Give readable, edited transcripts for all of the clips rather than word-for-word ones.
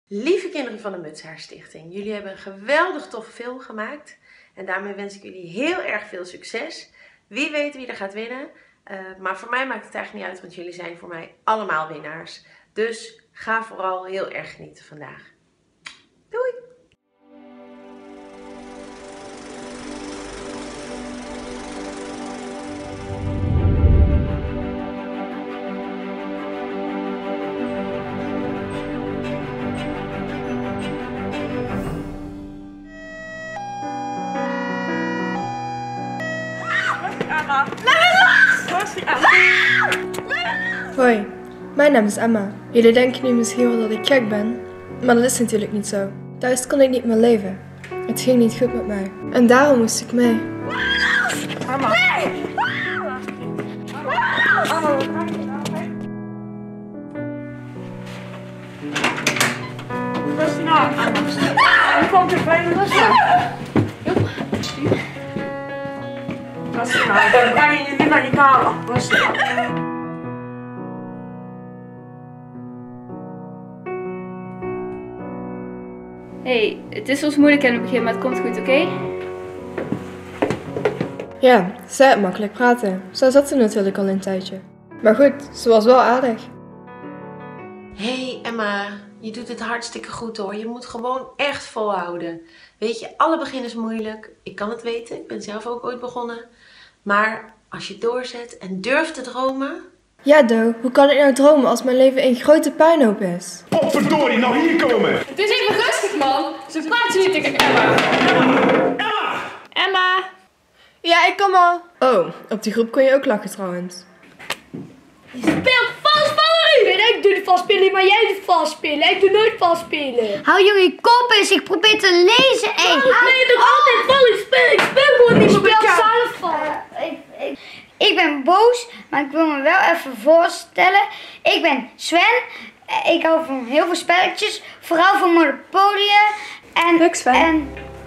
Lieve kinderen van de Mutshaarstichting, jullie hebben een geweldig toffe film gemaakt. En daarmee wens ik jullie heel erg veel succes. Wie weet wie er gaat winnen. Maar voor mij maakt het eigenlijk niet uit, want jullie zijn voor mij allemaal winnaars. Dus ga vooral heel erg genieten vandaag. Doei! Hoi, mijn naam is Emma. Jullie denken nu misschien wel dat ik gek ben, maar dat is natuurlijk niet zo. Thuis kon ik niet meer leven. Het ging niet goed met mij. En daarom moest ik mee. Emma. Nee! Rustig aan. Nu komt de kleine rustig. Rustig aan. Dan kan je niet naar je kamer. Rustig aan. Hey, het is soms moeilijk in het begin, maar het komt goed, oké? Ja, zij had makkelijk praten. Zij zat er natuurlijk al een tijdje. Maar goed, ze was wel aardig. Hey Emma, je doet het hartstikke goed hoor. Je moet gewoon echt volhouden. Weet je, alle begin is moeilijk. Ik kan het weten, ik ben zelf ook ooit begonnen. Maar als je doorzet en durft te dromen... Ja, Do, hoe kan ik nou dromen als mijn leven een grote puinhoop is? Oh, verdorie, nou hier komen! Het is even rustig, man. Zo praat je niet tegen Emma. Emma! Ja, ik kom al. Oh, op die groep kon je ook lachen trouwens. Je speelt vals, Valerie! Ik doe het vals spelen, maar jij doet vals spelen. Ik doe nooit vals spelen. Hou jullie kop eens, ik probeer te lezen. Nee, je doet altijd vals. Ik speel gewoon niet meer met jou. Zelf vals. Ik ben boos, maar ik wil me wel even voorstellen. Ik ben Sven. Ik hou van heel veel spelletjes. Vooral van Monopoly. Leuk, Sven.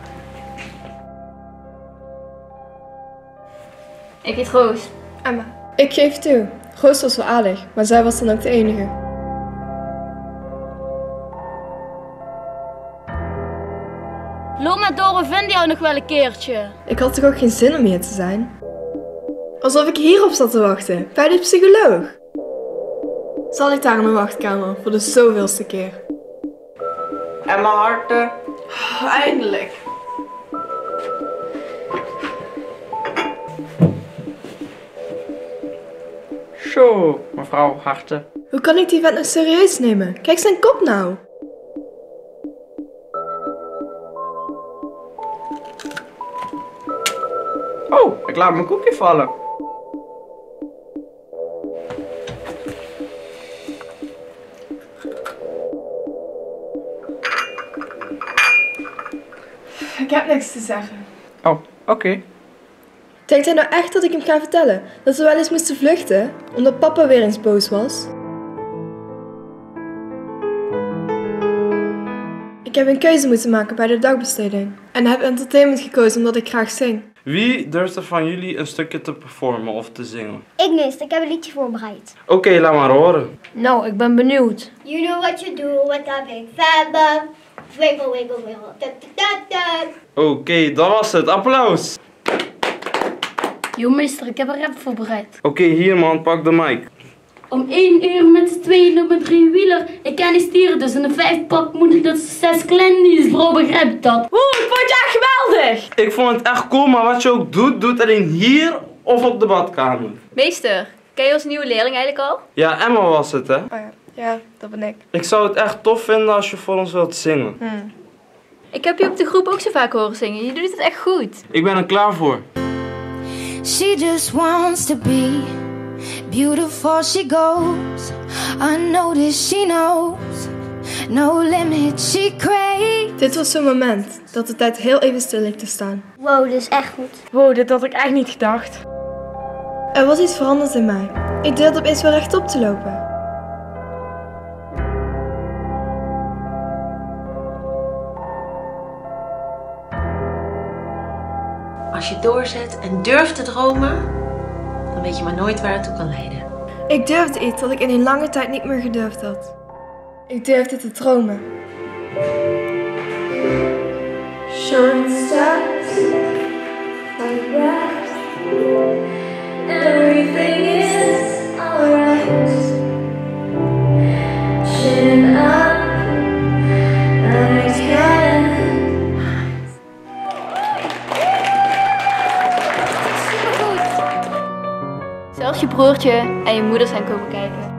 Ik heet Roos. Emma. Ik geef toe. Roos was wel aardig, maar zij was dan ook de enige. Loop maar door, we vinden jou nog wel een keertje. Ik had toch ook geen zin om hier te zijn? Alsof ik hierop zat te wachten, bij de psycholoog. Zal ik daar in de wachtkamer voor de zoveelste keer? Emma Harten. Eindelijk. Zo, mevrouw Harten. Hoe kan ik die vent nog serieus nemen? Kijk zijn kop nou. Oh, ik laat mijn koekje vallen. Ik heb niks te zeggen. Oh, oké. Denkt hij nou echt dat ik hem ga vertellen dat we wel eens moesten vluchten, omdat papa weer eens boos was? Ik heb een keuze moeten maken bij de dagbesteding. En heb entertainment gekozen omdat ik graag zing. Wie durft er van jullie een stukje te performen of te zingen? Ik niet, ik heb een liedje voorbereid. Oké, laat maar horen. Nou, ik ben benieuwd. You know what you do with a big fat bum. Wiggle, wiggle, wiggle. Da, da, da, da. Oké, dat was het. Applaus! Yo meester, ik heb een rap voorbereid. Oké, hier man, pak de mic. Om 1 uur met z'n tweeën op een 3-wieler. Ik ken die stieren, dus in een 5-pak moet ik dat 6 klendies, bro, begrijp je dat? ik vond je echt geweldig! Ik vond het echt cool, maar wat je ook doet, doe het alleen hier of op de badkamer. Meester, ken je onze nieuwe leerling eigenlijk al? Ja, Emma was het, hè? Oh ja, ja, dat ben ik. Ik zou het echt tof vinden als je voor ons wilt zingen. Ik heb je op de groep ook zo vaak horen zingen. Je doet het echt goed. Ik ben er klaar voor. She just wants to be beautiful, she goes unnoticed, she knows no limit, she craves. Dit was zo'n moment dat de tijd heel even stil leek te staan. Wow, dit is echt goed. Wow, dit had ik echt niet gedacht. Er was iets veranderd in mij. Ik durfde opeens weer rechtop te lopen. Als je doorzet en durft te dromen, dan weet je maar nooit waar het toe kan leiden. Ik durfde iets dat ik in een lange tijd niet meer gedurfd had. Ik durfde te dromen. short stars like that. Everything is alright. Chin up, and I can. Zelfs je broertje en je moeder zijn komen kijken.